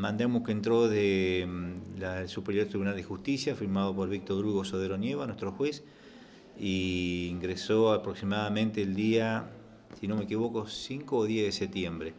mandamos que entró del Superior Tribunal de Justicia, firmado por Víctor Hugo Sodero Nieva, nuestro juez, y ingresó aproximadamente el día, si no me equivoco, 5 o 10 de septiembre.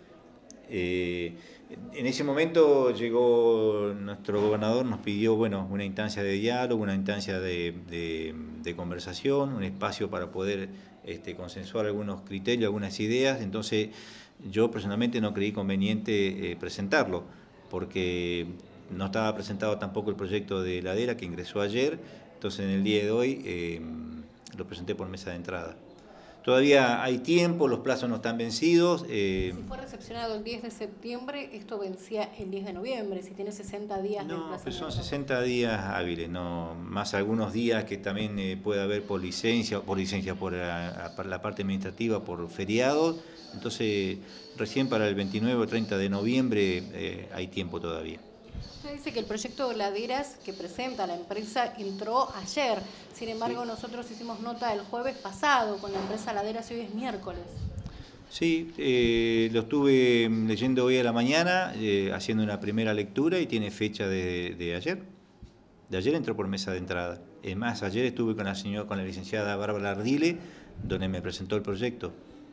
En ese momento llegó nuestro gobernador, nos pidió una instancia de diálogo, una instancia de conversación, un espacio para poder consensuar algunos criterios, algunas ideas. Entonces yo personalmente no creí conveniente presentarlo, porque no estaba presentado tampoco el proyecto de heladera que ingresó ayer. Entonces en el día de hoy lo presenté por mesa de entrada. Todavía hay tiempo, los plazos no están vencidos. Si fue recepcionado el 10 de septiembre, esto vencía el 10 de noviembre, si tiene 60 días de No, pues son 60 días hábiles, no, más algunos días que también puede haber por licencia, por la parte administrativa, por feriados. Entonces, recién para el 29 o 30 de noviembre hay tiempo todavía. Usted dice que el proyecto de laderas que presenta la empresa entró ayer. Sin embargo, sí, nosotros hicimos nota el jueves pasado con la empresa Laderas y hoy es miércoles. Sí, lo estuve leyendo hoy a la mañana, haciendo una primera lectura y tiene fecha de ayer. De ayer entró por mesa de entrada. Es más, ayer estuve con la licenciada Bárbara Ardile, donde me presentó el proyecto.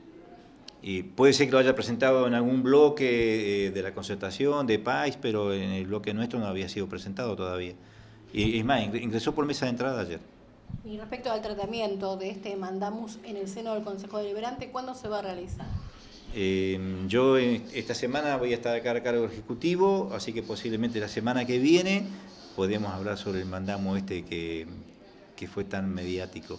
Y puede ser que lo haya presentado en algún bloque de la concertación, de PAIS, pero en el bloque nuestro no había sido presentado todavía. Y es más, ingresó por mesa de entrada ayer. Y respecto al tratamiento de este mandamus en el seno del Consejo Deliberante, ¿cuándo se va a realizar? Yo esta semana voy a estar acá a cargo ejecutivo, así que posiblemente la semana que viene podemos hablar sobre el mandamus que fue tan mediático.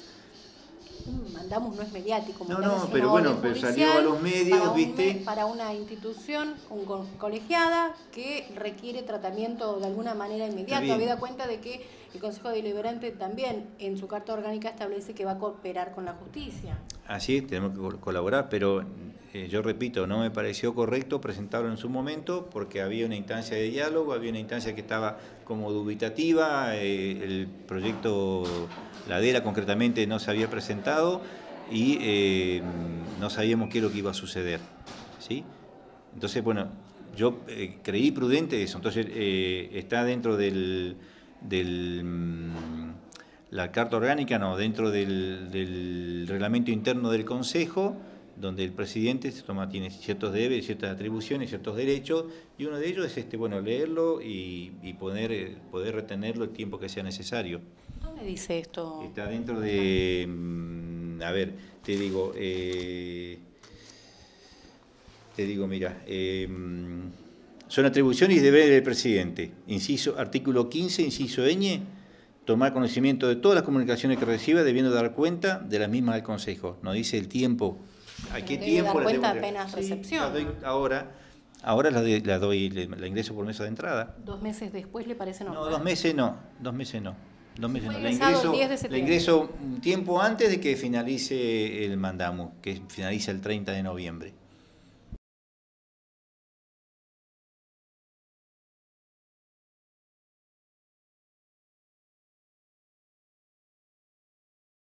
Mandamus no es mediático, no, pero bueno, pero salió a los medios, ¿viste? Para una institución colegiada que requiere tratamiento de alguna manera inmediata, habida cuenta de que el Consejo Deliberante también en su Carta Orgánica establece que va a cooperar con la justicia. Así es, tenemos que colaborar, pero yo repito, no me pareció correcto presentarlo en su momento porque había una instancia de diálogo, había una instancia que estaba como dubitativa, el proyecto Ladera concretamente no se había presentado y no sabíamos qué es lo que iba a suceder, ¿sí? Entonces, bueno, yo creí prudente eso, entonces está dentro la Carta Orgánica, no, dentro del reglamento interno del Consejo, donde el presidente tiene ciertos deberes, ciertas atribuciones, ciertos derechos, y uno de ellos es leerlo y poder retenerlo el tiempo que sea necesario. ¿Dónde dice esto? Está dentro de, a ver, te digo, mira, son atribuciones y deberes del presidente. Artículo 15, inciso ñ, tomar conocimiento de todas las comunicaciones que reciba, debiendo dar cuenta de las mismas al Consejo. Nos dice el tiempo. ¿A qué tiempo? Dar cuenta apenas recepción. Sí, ahora la ingreso por mesa de entrada. 2 meses después, ¿le parece normal? No, 2 meses no. La ingreso un tiempo antes de que finalice el mandamus, que finaliza el 30 de noviembre.